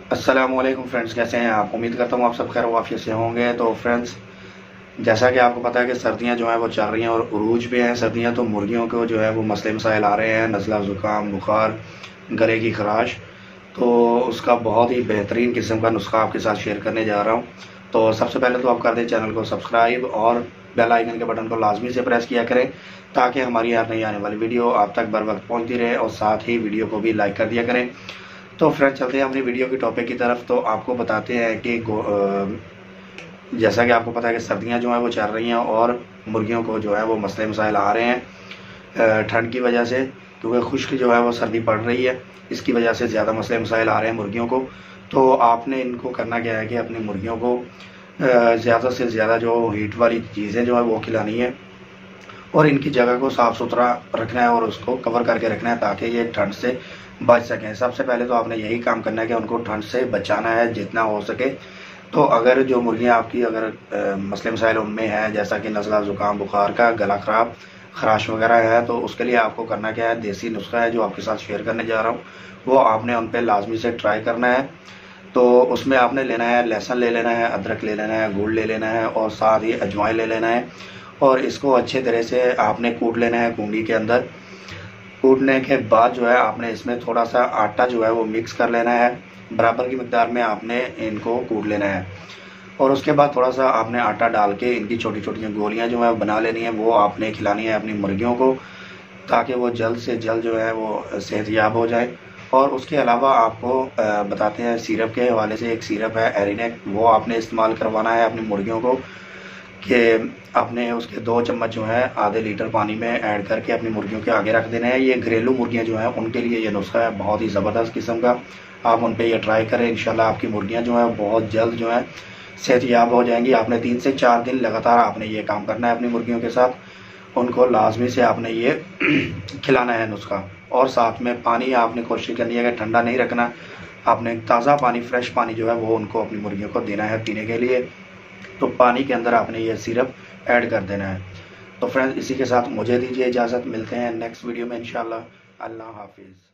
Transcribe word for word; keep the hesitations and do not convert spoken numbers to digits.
अस्सलामुअलैकुम फ्रेंड्स, कैसे हैं आप। उम्मीद करता हूँ आप सब खैर वाफियत से होंगे। तो फ्रेंड्स, जैसा कि आपको पता है कि सर्दियां जो है वो चल रही हैं और उरूज पे हैं सर्दियां, तो मुर्गियों को जो है वो मसले मसाइल आ रहे हैं, नज़ला, ज़ुकाम, बुखार, गले की खराश। तो उसका बहुत ही बेहतरीन किस्म का नुस्खा आपके साथ शेयर करने जा रहा हूँ। तो सबसे पहले तो आप कर दें चैनल को सब्सक्राइब और बेल आइकन के बटन को लाजमी से प्रेस किया करें, ताकि हमारी हर नई आने वाली वीडियो आप तक बर वक्त पहुँचती रहे। और साथ ही वीडियो को भी लाइक कर दिया करें। तो फ्रेंड्स, चलते हैं अपनी वीडियो की टॉपिक की तरफ। तो आपको बताते हैं कि जैसा कि आपको पता है कि सर्दियां जो हैं वो चल रही हैं और मुर्गियों को जो है वो मसले मसाइल आ रहे हैं ठंड की वजह से, क्योंकि खुश्क जो है वो सर्दी पड़ रही है, इसकी वजह से ज़्यादा मसले मसाइल आ रहे हैं मुर्गियों को। तो आपने इनको करना क्या है कि अपनी मुर्गियों को ज़्यादा से ज़्यादा जो हीट वाली चीज़ें जो है वो खिलानी है और इनकी जगह को साफ़ सुथरा रखना है और उसको कवर करके रखना है, ताकि ये ठंड से बच सकें। सबसे पहले तो आपने यही काम करना है कि उनको ठंड से बचाना है जितना हो सके। तो अगर जो मुर्गियाँ आपकी अगर आ, मसले मसाइल उनमें है, जैसा कि नज़ला, ज़ुकाम, बुखार का, गला ख़राब, खराश वगैरह है, तो उसके लिए आपको करना क्या है, देसी नुस्खा है जो आपके साथ शेयर करने जा रहा हूँ, वो आपने उन पर लाजमी से ट्राई करना है। तो उसमें आपने लेना है, लहसुन ले लेना है, अदरक ले लेना है, गुड़ ले लेना है और साथ ही अजवाइन ले लेना है। और इसको अच्छे तरह से आपने कूट लेना है कूंडी के अंदर। कूटने के बाद जो है आपने इसमें थोड़ा सा आटा जो है वो मिक्स कर लेना है, बराबर की मिकदार में आपने इनको कूट लेना है। और उसके बाद थोड़ा सा आपने आटा डाल के इनकी छोटी छोटी गोलियां जो है बना लेनी है, वो आपने खिलानी है अपनी मुर्गियों को, ताकि वो जल्द से जल्द जो है वो सेहतयाब हो जाए। और उसके अलावा आपको बताते हैं सिरप के हवाले से, एक सिरप है एरिनेक, वो आपने इस्तेमाल करवाना है अपनी मुर्गियों को, कि आपने उसके दो चम्मच जो है आधे लीटर पानी में ऐड करके अपनी मुर्गियों के आगे रख देना है। ये घरेलू मुर्गियां जो हैं उनके लिए ये नुस्खा है बहुत ही ज़बरदस्त किस्म का। आप उन पर ये ट्राई करें, इंशाल्लाह आपकी मुर्गियां जो हैं बहुत जल्द जो है सेहतयाब हो जाएंगी। आपने तीन से चार दिन लगातार आपने ये काम करना है अपनी मुर्गियों के साथ। उनको लाजमी से आपने ये खिलाना है नुस्खा। और साथ में पानी आपने कोशिश करनी है कि ठंडा नहीं रखना, आपने ताज़ा पानी, फ्रेश पानी जो है वो उनको अपनी मुर्गियों को देना है पीने के लिए। तो पानी के अंदर आपने ये सिरप ऐड कर देना है। तो फ्रेंड्स, इसी के साथ मुझे दीजिए इजाज़त, मिलते हैं नेक्स्ट वीडियो में इंशाल्लाह। अल्लाह हाफिज़।